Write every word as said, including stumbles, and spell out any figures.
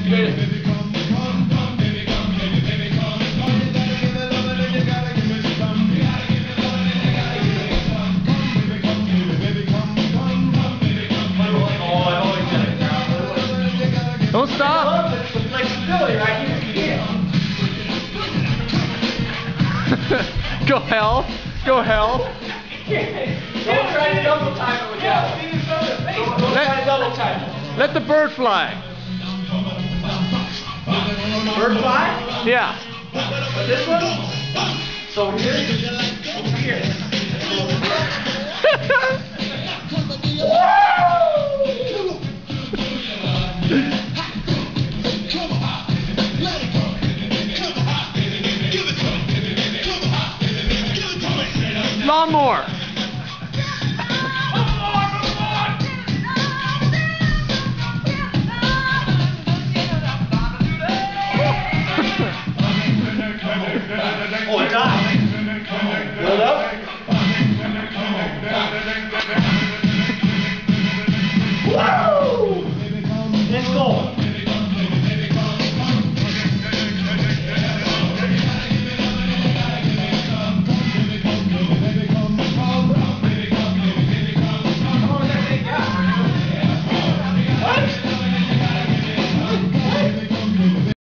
Don't stop. Go hell. Go hell. Don't try to double time it with that. Don't try to double time it. Let the bird fly. Bird fly? Yeah. But this one? So here, over here. Lawnmower.